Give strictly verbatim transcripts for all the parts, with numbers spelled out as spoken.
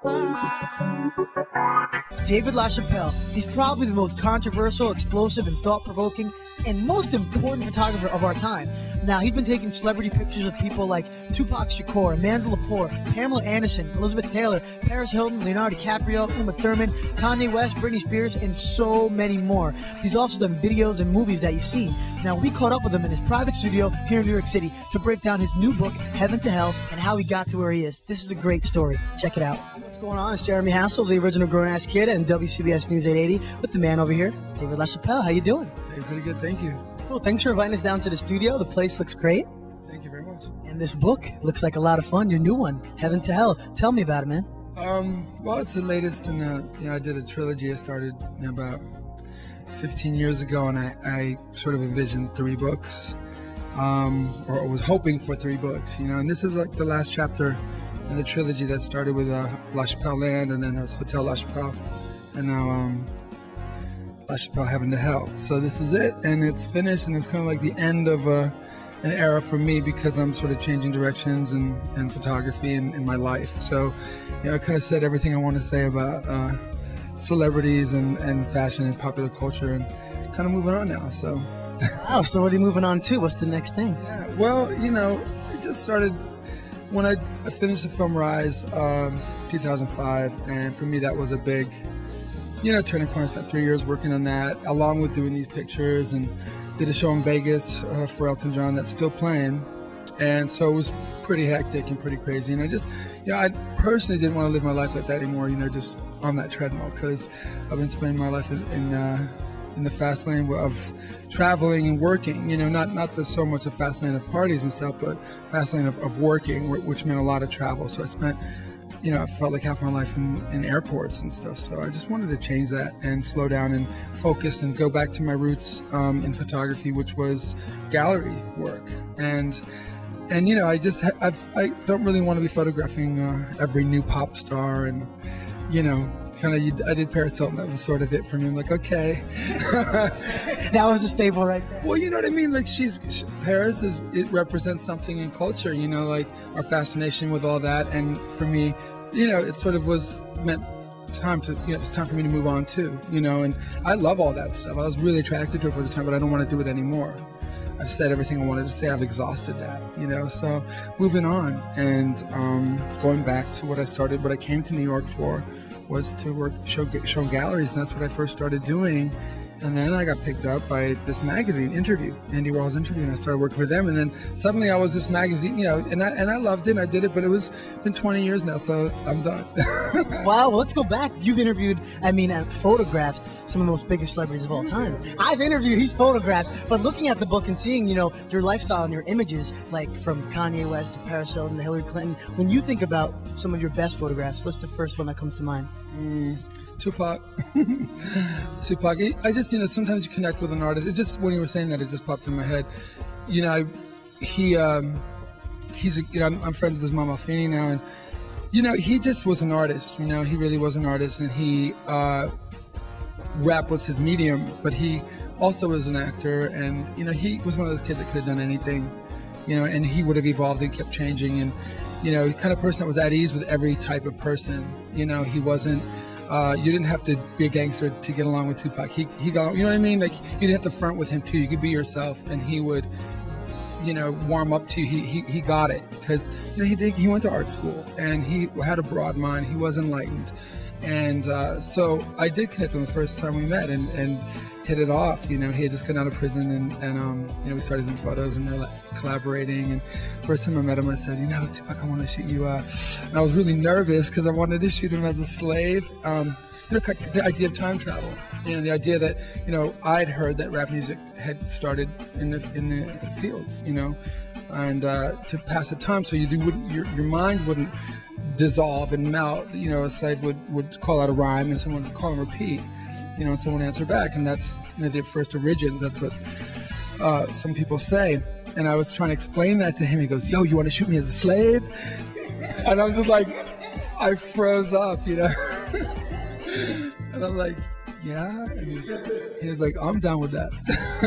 David LaChapelle, he's probably the most controversial, explosive, and thought-provoking, and most important photographer of our time. Now, he's been taking celebrity pictures of people like Tupac Shakur, Amanda Lepore, Pamela Anderson, Elizabeth Taylor, Paris Hilton, Leonardo DiCaprio, Uma Thurman, Kanye West, Britney Spears, and so many more. He's also done videos and movies that you've seen. Now, we caught up with him in his private studio here in New York City to break down his new book, Heaven to Hell, and how he got to where he is. This is a great story. Check it out. What's going on? It's Jeremy Hassel, the original grown-ass kid, and W C B S News eight eighty with the man over here, David LaChapelle. How you doing? Hey, pretty good, thank you. Cool. Thanks for inviting us down to the studio. The place looks great. Thank you very much. And this book looks like a lot of fun. Your new one, Heaven to Hell. Tell me about it, man. Um, well, it's the latest in the, you know, I did a trilogy I started about fifteen years ago, and I, I sort of envisioned three books, um, or was hoping for three books, you know, and this is like the last chapter in the trilogy that started with uh, LaChapelle Land, and then there was Hotel LaChapelle, and now um, LaChapelle Heaven to Hell. So this is it, and it's finished, and it's kind of like the end of a, an era for me, because I'm sort of changing directions in, in photography and in my life. So, you know, I kind of said everything I want to say about uh, celebrities and, and fashion and popular culture, and kind of moving on now. So. Wow, so what are you moving on to? What's the next thing? Yeah, well, you know, I just started, when I, I finished the film Rise, um, two thousand five, and for me that was a big, you know, turning point. I spent three years working on that, along with doing these pictures, and did a show in Vegas uh, for Elton John that's still playing, and so it was pretty hectic and pretty crazy. And I just, you know, I personally didn't want to live my life like that anymore, you know, just on that treadmill, because I've been spending my life in in, uh, in the fast lane of traveling and working, you know, not not the so much a fast lane of parties and stuff, but fast lane of, of working, which meant a lot of travel. So I spent, you know, I felt like half my life in, in airports and stuff. So I just wanted to change that and slow down and focus and go back to my roots um, in photography, which was gallery work. And and you know, I just I've, I don't really want to be photographing uh, every new pop star, and you know, kind of, I did Paris Hilton. That was sort of it for me. I'm like, okay. That was the staple right there. Well, you know what I mean? Like, she's, she, Paris is, it represents something in culture, you know, like our fascination with all that. And for me, you know, it sort of was meant time to, you know, it's time for me to move on too, you know, and I love all that stuff. I was really attracted to it for the time, but I don't want to do it anymore. I've said everything I wanted to say. I've exhausted that, you know, so moving on and um, going back to what I started, what I came to New York for was to work, show, show galleries, and that's what I first started doing. And then I got picked up by this magazine, Interview, Andy Warhol's Interview, and I started working for them. And then suddenly I was this magazine, you know, and I, and I loved it, and I did it, but it was been twenty years now, so I'm done. Wow, well, let's go back. You've interviewed, I mean, uh, photographed some of the most biggest celebrities of all time. I've interviewed, he's photographed, but looking at the book and seeing, you know, your lifestyle and your images, like from Kanye West to Paris Hilton to Hillary Clinton, when you think about some of your best photographs, what's the first one that comes to mind? Mm. Tupac. Tupac. I just, you know, sometimes you connect with an artist. It just, when you were saying that, it just popped in my head. You know, I, he, um, he's, a, you know, I'm, I'm friends with his mom, Alfini, now, and, you know, he just was an artist. You know, he really was an artist, and he, uh, rap was his medium, but he also was an actor, and, you know, he was one of those kids that could have done anything, you know, and he would have evolved and kept changing, and, you know, the kind of person that was at ease with every type of person. You know, he wasn't, Uh, you didn't have to be a gangster to get along with Tupac. He, he got, you know what I mean? Like, you didn't have to front with him too. You could be yourself, and he would, you know, warm up to you. He, he, he got it, because, you know, he did, he went to art school, and he had a broad mind. He was enlightened. And uh, so I did connect with him the first time we met, and, and hit it off. You know, he had just gotten out of prison, and, and um, you know, we started some photos, and we were like collaborating. And first time I met him, I said, you know, Tupac, I want to shoot you. Uh, and I was really nervous because I wanted to shoot him as a slave. Um, you know, the idea of time travel. You know, the idea that, you know, I'd heard that rap music had started in the in the fields. You know, and uh, to pass the time, so you do wouldn't your your mind wouldn't dissolve and melt. You know, a slave would would call out a rhyme, and someone would call and repeat. You know, and someone answer back, and that's, you know, the first origins. That's what uh, some people say. And I was trying to explain that to him. He goes, "Yo, you want to shoot me as a slave?" And I'm just like, I froze up, you know. And I'm like, yeah. And he was like, I'm down with that.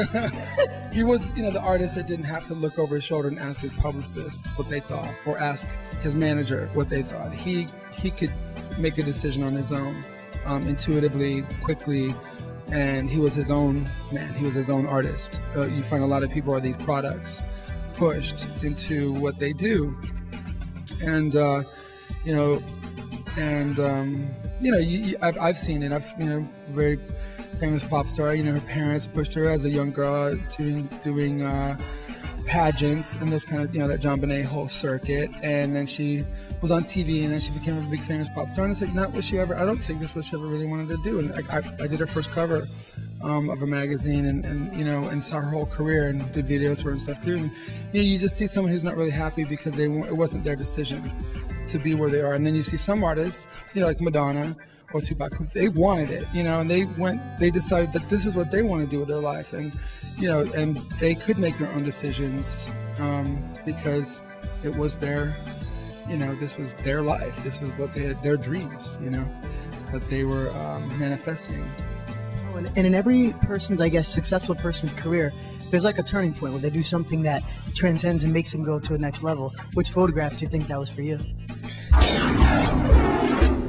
He was, you know, the artist that didn't have to look over his shoulder and ask his publicist what they thought, or ask his manager what they thought. He he could make a decision on his own, um, intuitively, quickly, and he was his own man. He was his own artist. Uh, you find a lot of people are these products pushed into what they do, and uh, you know, and um, you know, you, you, I've I've seen it. I've you know, very famous pop star. You know, her parents pushed her as a young girl to doing. Uh, pageants and those kind of, you know, that John Bonet whole circuit, and then she was on T V, and then she became a big famous pop star, and it's like not what she ever, I don't think this was what she ever really wanted to do. And like, I, I did her first cover um, of a magazine, and, and you know, and saw her whole career and did videos for her and stuff too, and you know, you just see someone who's not really happy because they it wasn't their decision to be where they are. And then you see some artists, you know, like Madonna or Tupac, they wanted it, you know, and they went, they decided that this is what they want to do with their life, and you know, and they could make their own decisions um, because it was their, you know, this was their life, this was what they had, their dreams, you know, that they were um, manifesting. Oh, and, and in every person's, I guess, successful person's career, there's like a turning point where they do something that transcends and makes them go to a next level. Which photograph do you think that was for you?